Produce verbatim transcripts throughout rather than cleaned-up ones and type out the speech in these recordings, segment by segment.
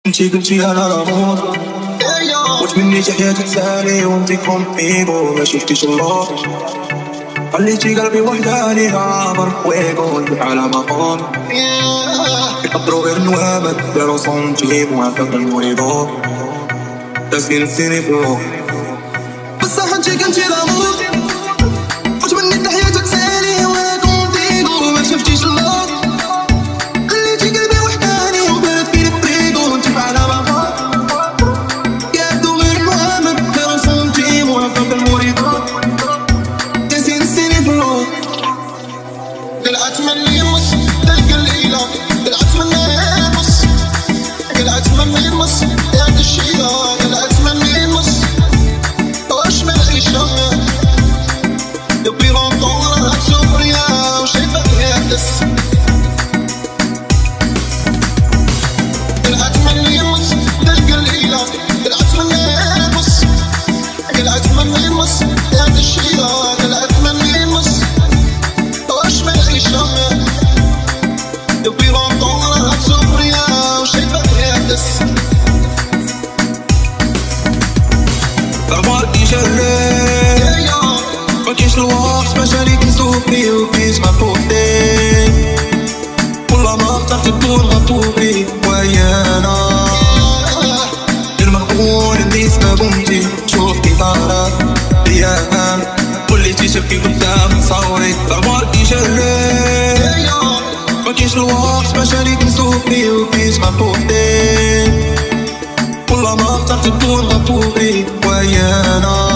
انتي قلتي انا لامور وتمنيتي حياتي تسالي وانتي كومبيغو ما شفتيش اللور. خليتي قلبي وحداني عامر ويقول على مقام يقدروا غير نوامد داروا صنتي موافق المريضو تسكين السيني فلو. بصح انتي كنتي لامور وتمنيت حياتي تسالي وانا كومبيغو ما شفتيش اللور. مكاينش الوقت باش عليك نسوفري وكيس ما بوحدي كل ما اخترت تكون غطوري ويانا غير مغبون الناس ما بمتي شوف كي طارت ايام وليتي تبكي قدام تصوري رماركي جري مكاينش الوقت باش عليك نسوفري وكيس ما بوحدي كل ما اخترت تكون غطوري ويانا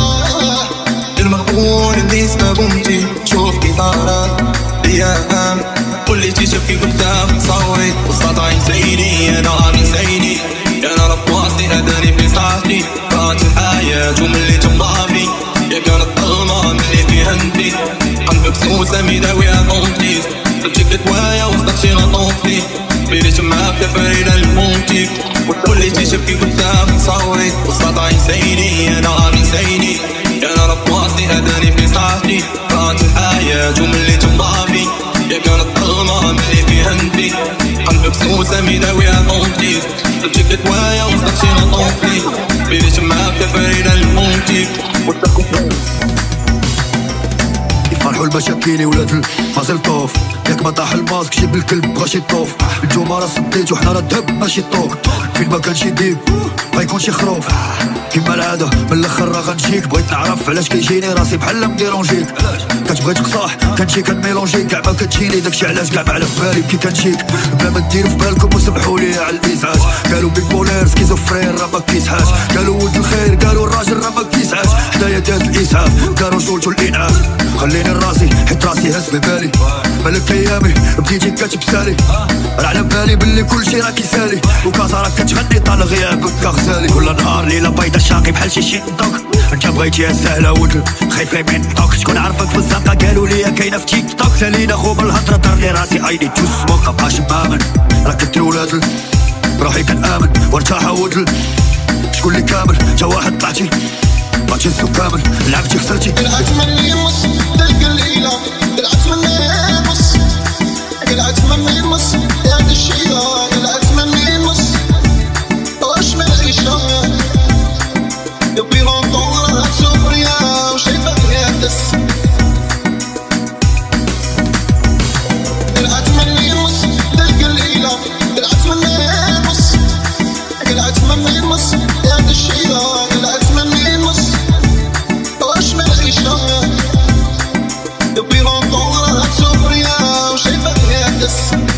المغبون الناس ما بمتي شوف كي طارت ايام وليتي تبكي قدام تصوري وسط عين زيني انا عامل زيني انا رب واصلي هداني في صحتي كانت الحياة وملي تنضافي يا كانت ظلمة ملي فيها انتي قلبك سوسة ميداويها طومتي سبتك دوايا وصدقتي غطومتي بيريت معاك فرينا الموتي وليتي تبكي قدام تصوري وسط عين زيني انا عامل زيني انا رب واصلي هداني في صحتي كانت الحياة وملي تنضافي يا كانت ظلمة ملي فيها انتي قلبك سوسة ميداويها طومتي سبتك دوايا وصدقتي غطومتي بيريت معاك فرينا الموتي يفرحوا المشاكيلي ولاد المازال طوف ياك ما طاح الماسك جيب الكلب بغاش يطوف الجمهور صديت وحنا راه الذهب ماشي الطوق فين ما كانش يديب غيكون شي خروف كيما العادة من الاخر راه غنجيك بغيت نعرف علاش كيجيني راسي بحال مديرونجيك كتبغي تقصاح كنجي كنميلونجيك كاع ما كتجيني داكشي علاش كاع ما على بالي كي كنجيك بلا ما ديرو في بالكم وسمحولي على الازعاج قالوا بيك بولير سكيزوفرين راه ما كيسعاش قالوا ولد الخير قالوا الراجل راه ما كيسعاش حدايا دات الاسعاف داروا رجولتو الانعاش خليني راسي حيت راسي هز ببالي مالك ايامي بديتي كتبسالي راه على بالي بلي كلشي راه كيسالي وكاسا راه كتغني طال غيابك كغزالي كل نهار ليله بيضا شاقي بحال شي شيطوك انت بغيتيها سهله ولد خايفه من طوك شكون عرفك في الزنقه قالوا لي كاينه في تيك توك سالينا خو من الهضره دار لي راسي اي نيد تو سموك مابقاش مامن راه كنتي ولاد روحي كنامن وارتاح ولد شكون اللي كامل تا واحد طلعتي بغيتي نسوق كامل لعبتي خسرتي طلعت من يمس تلقى الليله طلعت من يمس طلعت من يمس يا الشيله طلعت من يمس واش ما عيشه depuis longtemps la souffria وشايفة فيها دس طلعت من يمس تلقى الليلة طلعت من يمس طلعت من يمس يا الشيله طلعت من يمس واش ما عيشه depuis longtemps la souffria وشايفة فيها دس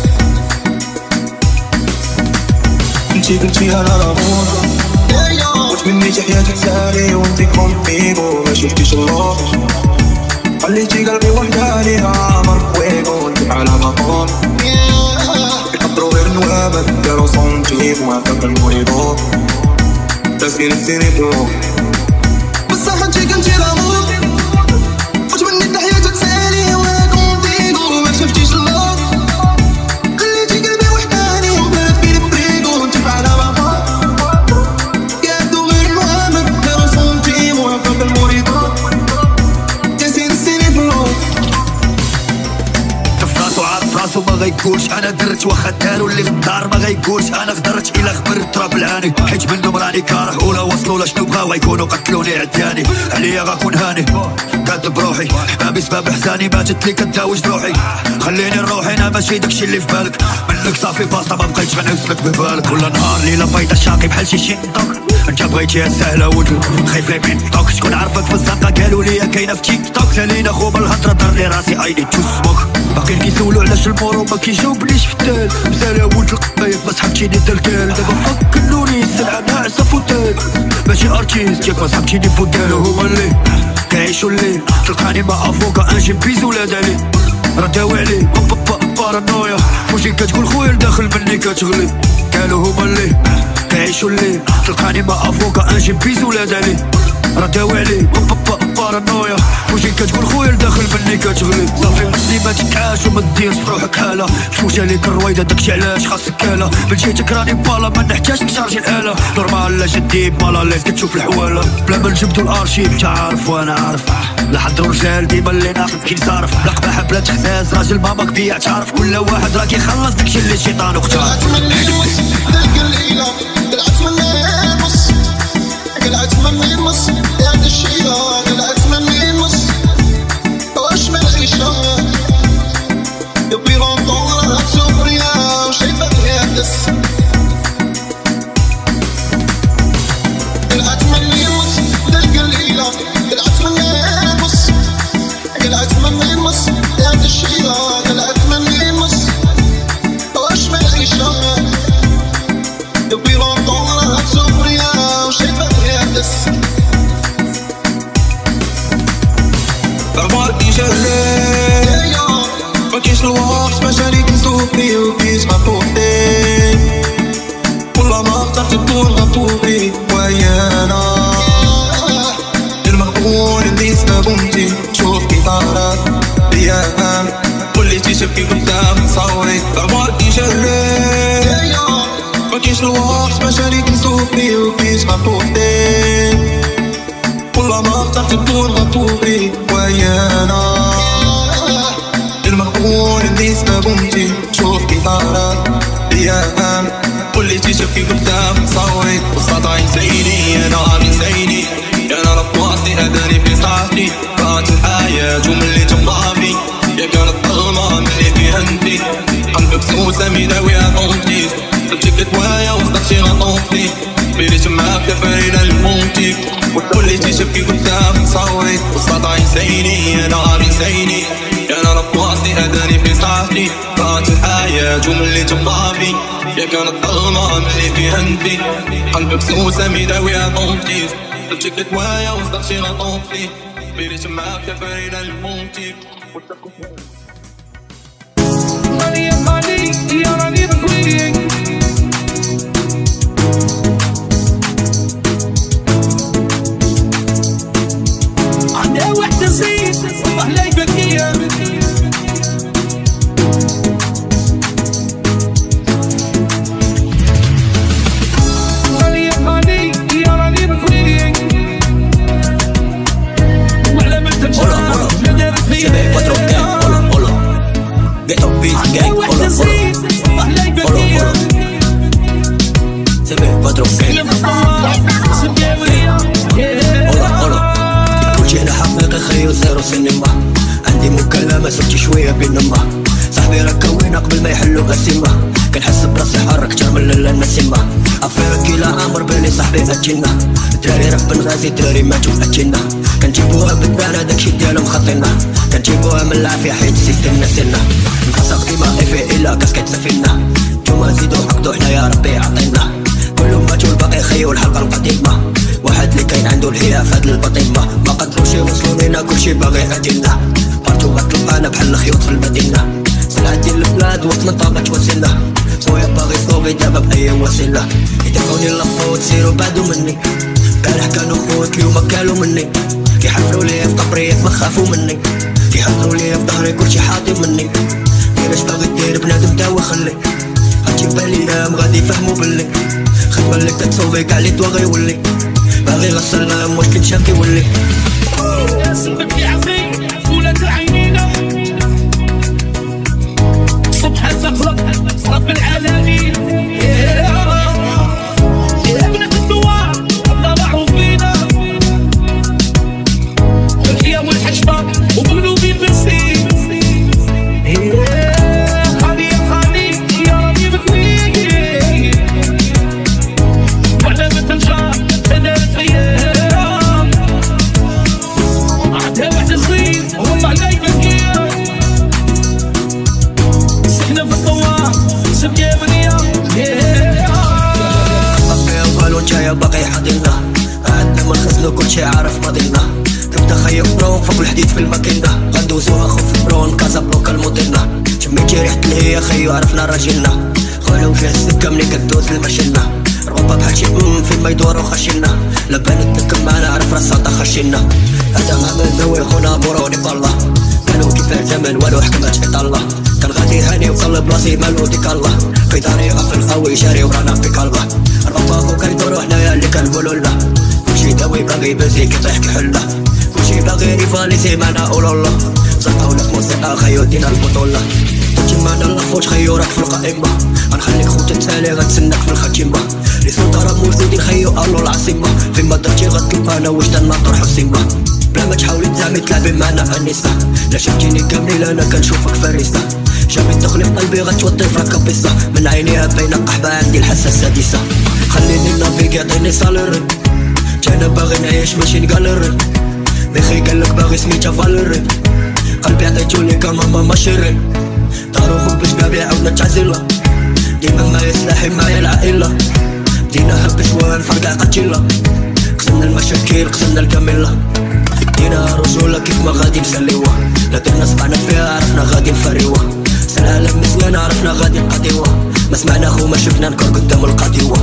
انتي قلتي انا لامور وتمنيتي حياتي تسالي وانتي كومبيغو ما شفتيش اللور. خليتي قلبي وحداني عامر ويقول على مقام يقدروا غير نوامد داروا صنتي موافق المريضو تسكين السيني فلو. بصح انتي كنتي لامور وتمنيت حياتي تسالي وانا كومبيغو ما شفتيش اللور. غيقولش انا درت، واخا دارو اللي غدار ما غيقولش انا غدرت. الا خبرت راه بالعاني حيت منهم راني كاره، ولا وصلوا لا شنو بغاو غيكونوا قتلوني عداني. عليا غاكون هاني كاتب روحي حبابي سباب حزاني، باتت لي كداوي جروحي. خليني نروحي انا ماشي داكشي اللي في بالك، منك صافي باسطه ما بقيتش غنعسلك ببالك. كل نهار ليله بيضا شاقي بحال شي شي طوك، انت بغيتيها سهله ودل خايف لي بين طوك. شكون عرفك في الزنقه قالوا لي كاينه في تيك توك، سالينا خو بالهضره دار لي راسي اي نيد تو سموك. باقيين كيسولوا علاش المورو ما كيجاوبنيش في التال، مسالة ولد القبايب ما سحبتيني دلكال. دابا فكروني السلعه ناعسه فوتال، ماشي ارتيست ياك ما سحبتيني فوتال. هما اللي كيعيشوا الليل تلقاني مع افوكا انجي بيز ولاد علي راه داوي عليه بارانويا. فوجي كتقول خويا لداخل مني كتغلي، قالوا هما اللي كيعيشوا الليل تلقاني مع افوكا انجي بيز ولاد علي راه داوي عليه بارانويا. فوجي كتقول خويا لداخل مني كتغلي، صافي مني ما تتعاش وما ديرش فروحك حاله. تفوت عليك الرويضه داكشي علاش خاصك كاله، من جيتك راني بالا ما نحتاجش نشارجي الاله. نورمال لا جدي مالا ليف كتشوف الحواله، بلا ما نجبدو الارشيف انت عارف وانا عارف. لا حضروا رجال ديما اللي ناقص كينصرف، لا قباحه بلا تخزاز راجل ماما كبيع تعرف. كل واحد راه كيخلص داكشي اللي الشيطان اختار. قلعت مني نص داك الليله، قلعت مني نص، قلعت مني نص هاد الشيله، قلعت مني نص واش من عيشه يبي لونطون راه سوبريا وشايفه فيها دس. قلعت مني نص داك الليله، قلعت مني نص، قلعت مني نص هاد الشيله، قلعت مني نص واش من عيشه يبي لونطون راه سوبريا وشايفه فيها دس. عمرني جريت مكاينش الوقت باش عليك نسوفي وبيس ما فوقتي، والله ما اخترت تكون غطوبي ويا انا المغبون اللي سببونتي. شوف كي طارت الايام وليتي تبكي قدام تصوري. عمرني جريت مكاينش الوقت باش عليك نسوفي وبيس ما فوقتي، والله ما اخترت تكون غطوبي ويا انا المغبون اللي سببونتي. شوف كي طارت الايام وليتي تبكي قدام تصوري. والصدى ينسيني انا عامل زيني، انا رب واصلي هداني في صحتي. كانت الحياة وملي تنضافي، يا كانت ظلمة ملي فيها انتي. قلبك سوسة ميداويها طونتي، قلتك دوايا وصدقتي غطوطي. بيريت معاك تفرينا المونتي، وليتي تبكي قدام تصوري. والصدى ينسيني انا عامل زيني، انا رب واصلي هداني في صحتي. كانت الحياة وملي تنضافي، يا كانت ظلمة ملي فيها انتي. قلبك سوسة ميداويها طونتي، قلتك دوايا وصدقتي غطوطي. بيريت معاك تفرينا المونتي. مالي مالي يا راني بكويك، عندها وحدة زيت والله لا يبكيها. مالي مالي يا راني بكويك، وعلى ما تمشي لا دار فيا. Get up, beat, gang, hold up, hold up, hold up, hold up. Se ve cuatro gang, hold up, hold up. كل شيء أنا حقيقي خير زيرو سينما، عندي مكالمة سبتي شوية بينما. صاحبي راك وين قبل ما يحلو غسيمة، كنحس براسي حرك كتر من النسيمة. عفيرك كيلا عامر بلي صاحبي أجينا، دراري راك بن غازي دراري ماتو في أجينا. كنجيبوها بالدار داكشي ديالهم خاطينا، كنجيبوها من العافية حيت سيستمنا سيرنا. نقصق ديما غيفي إلا كاسكيت سفينة، نتوما زيدو حقدو حنا يا ربي عطينا. كلهم ماتو الباقي خيو الحلقة القديمة، واحد اللي كاين عندو الحياة فهاد البطيمة. ما قدروش يوصلو لينا كلشي باغي أدينا، بارتو غتلقانا بحال الخيوط في المدينة. سلعة ديال البلاد وقتنا طابة توسلنا، خويا باغي صوفي دابا بأي وسيلة. يدفعوني لافوت سيرو بعدو مني، البارح كانوا خوت اليوم كالو مني. كيحفروا ليا في قبري ما خافوا مني، كيحضروا ليا في ظهري كلشي حاطي مني. كيفاش باغي دير بنادم تا وخلي، غتجي بالي نام غادي يفهموا بلي خدمة لك تتصوفي كاع لي توا غيولي. باغي غير السلام واش كنشاف كيولي. سبك يا عزيز ولاد عينينا، صبح الزق العالمين. يا ابنة الدوار الله راحوا فينا بالحياة والحشمة ومقلوبين بالسين. خالي يا خالي يا ربي بكويك وعلى بنت الجار ثلاث ايام عندها واحد صغير وهم علي بكير سكنة في الطوار سبقة بنية. طفي وبالو جاية باقي حاضرنا عندنا ما نخزنو كلشي عارف ماضينا. كنت خيب برون فوق الحديد في الماكينة غندوزوها خوف برون كازابلوكا المودرنا. شميتي ريحة الهيا خيو عرفنا راجلنا خلو فيه السكة مني كدوز المشلنا. رغبة بحال شي ام فين ما يدورو خشلنا لبان تنكم معنا عرف راساطا خشلنا. هذا عمل نوي خونا بوروني بالله كانوا كيفاه زمن والو حكمات إطالة. كان غادي هاني وصل بلاصي مالو ديك الله في طريقة في القوي جاري ورانا بيك الله. الرباطو كيدورو حنايا اللي كنقولو لا كلشي داوي باغي بازي كيطيح كحلة كلشي باغي ريفاليسي معنا قولولا. زرقاونا في موسيقى خيو دينا البطولة تمشي معنا الأخوت خيو راك في القائمة. غنخليك خوت التالي غتسناك في الخاتمة لي سلطة موجودين خيو قالو العاصمة فين ما درتي غتلقانا وجدان ناطر حسيمة. بلا ما تحاولي تزعمي تلعبي معنا انسة لا شفتيني كاملين انا كنشوفك فريسة. جامي تدخلي في قلبي غتوطي في كابيسة من عينيها باينة قحبة عندي الحاسة السادسة. خليني نافيك يعطيني صالير انا باغي نعيش ماشي نقالر مخي قالك باغي سميتها فالر قلبي عطيتو ليك ماما ما شري دارو خوك باش نبيع عاودنا تعزيلا ديما معايا سلاحي معايا العائلة ديناها بشوان فرقع قتيلة قسمنا المشاكل قسمنا الكاملة دينا رجولة كيف ما غادي نسليوه لا درنا صبعنا فيها عرفنا غادي نفريوه سلالم مزيان عرفنا غادي نقضيوه ما سمعنا خو ما شفنا نكر قدام القضيوه.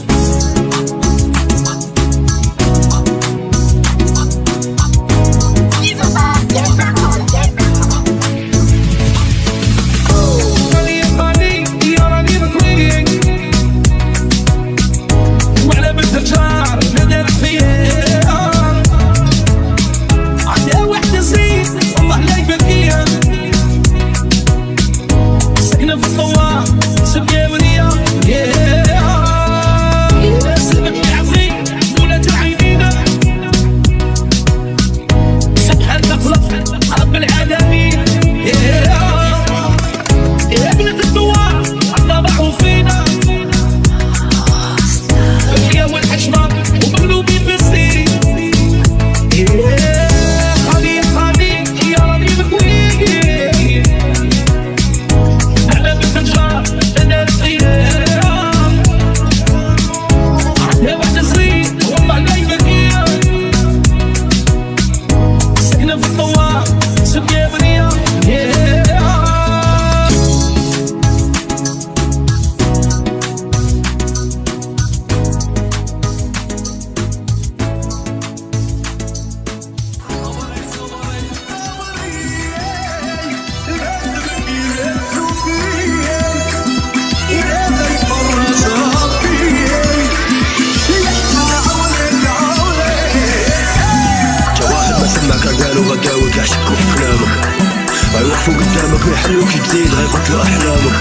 غيوقفو قدامك ويحلوك جديد غيقتلو احلامك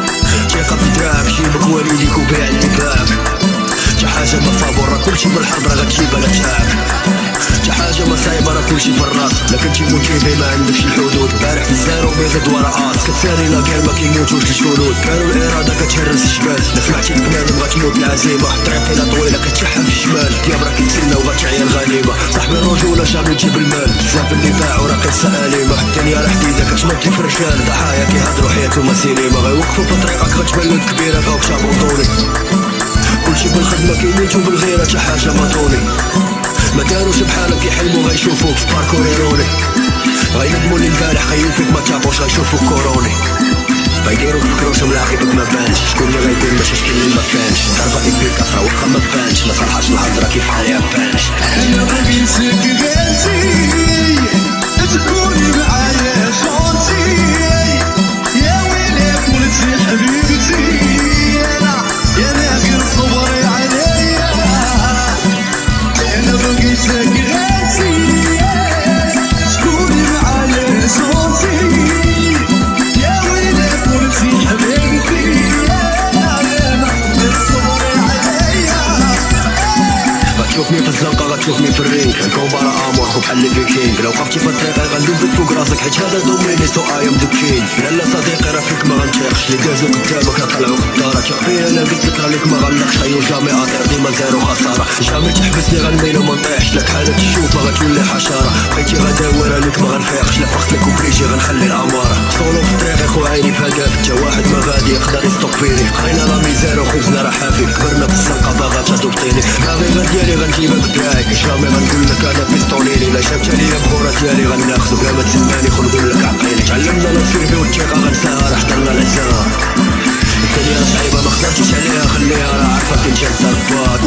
ثقة في دراعك جيبك والديك وبيع اللي باعك تا حاجة ما فابورا كلشي بالحرب راه غتجيبها لا تشاعك تا حاجة ما صايبة راه كلشي في الراس لا كنتي موتيفي ما عندكش الحدود بارح في الزيرو بيزيد ورا عاص كتسالي لا كاع ما كيموتوش الجنود كانوا الإرادة كتهرس الجبال لا سمعتي البنادم غتموت العزيمة طريقنا طويلة كتشحن في الشمال دياب راه كيتسنى وغتعيا الغنيمة صاحبي الرجولة جامي تجيب المال بزاف اللي باعو راه قصة أليمة الدنيا راه حديدة كتنوض في رجال ضحايا كيهضرو حياتهم سينما غيوقفو في طريقك غتبان لك كبيرة فوق شابوطوني كلشي بالخدمة كيموتو بالغيرة تا حاجة ماطوني ما كانوش بحالك كيحلمو غيشوفوك في باركور يروني غيندمو لي البارح خيو فيك ما تابوش غيشوفوك كوروني غيديروك فكروشهم لاعبك ما بانش شكون اللي غيقول ماشي شكون اللي ما كانش ضربة فيك كفرة واخا ما بانش ما صالحاش الهضرة كيف حالي بانش انا بغيتك بنتي تكوني معايا شونتي يا ويلي ولدتي حبيبتي انا يا ناقل صبري عليا انا بغيتك بنتي تكوني معايا شونتي يا ويلي ولدتي حبيبتي تشوفني في الزنقة غتشوفني في الرينج الكومبارا امور خو بحال لي فيكينغ لو وقفتي في الطريق غندوز فوق راسك حيت هذا دوميني سو اي ام ذا كين لا صديقي راه فيك ما غنتيقش لي دازو قدامك راه طلعو قدارة تيق فيا انا قلت لك راه ليك ما غنلقش ايو جامي اطير ديما زيرو خسارة جامي تحبسني غنميل وما نطيحش لك حالة تشوفها غتولي حشارة بغيتي غداور عليك ما غنفيقش لا فقت لك وبريجي غنخلي الامارة سولو في الطريق خو عيني في هدف تا واحد ما غادي يقدر يستوبيني قرينا لا ميزير وخبزنا راه حافي كبرنا في الزنقة باغا تدوبطيني باغي غير ديالي غنجيبها بدراعي جامي غنقول لك انا بيستوليني لا جابت عليا بخورة ديالي غناخدو بلا ما تسمعني خو نقول لك عقيلي تعلمنا لا تسيربي والثقة غنساها راه حضرنا العزاء الدنيا صعيبة ما خسرتيش عليها خليها راه عارفة فين جات الضربة